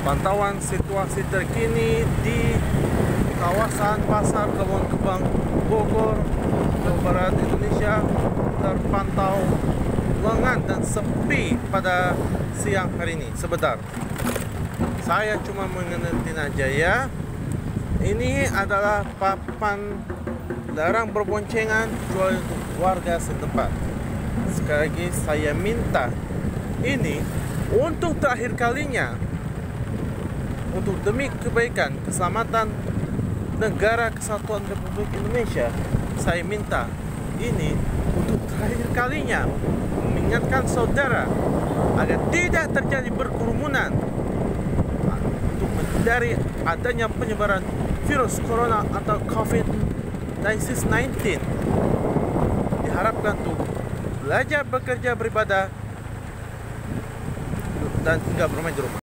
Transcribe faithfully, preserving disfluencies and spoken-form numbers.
Pantauan situasi terkini di kawasan Pasar Kebon Kembang Bogor, Jawa Barat, Indonesia terpantau lengan dan sepi pada siang hari ini. Sebentar, saya cuma mengingetin aja ya. Ini adalah papan larang berboncengan kecuali untuk warga setempat. Sekali lagi saya minta ini untuk terakhir kalinya, untuk demi kebaikan keselamatan negara kesatuan Republik Indonesia, saya minta ini untuk terakhir kalinya mengingatkan saudara agar tidak terjadi berkerumunan untuk menghindari adanya penyebaran virus corona atau covid sembilan belas. Diharapkan untuk belajar, bekerja, beribadah, dan tidak bermain di rumah.